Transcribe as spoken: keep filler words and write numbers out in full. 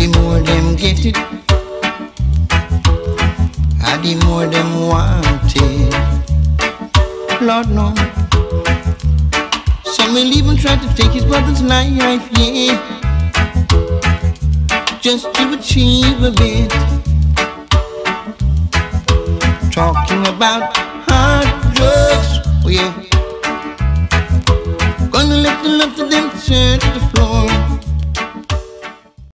the more them get it, and the more them want it. Lord no. Some will even try to take his brother's life, yeah, just to achieve a bit. Talking about hard drugs, oh yeah. Gonna let the love to them turn to the floor.